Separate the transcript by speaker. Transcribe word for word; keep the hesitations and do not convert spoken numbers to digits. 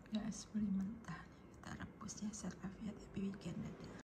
Speaker 1: Ya, es beli mentah, kita rebus ya, set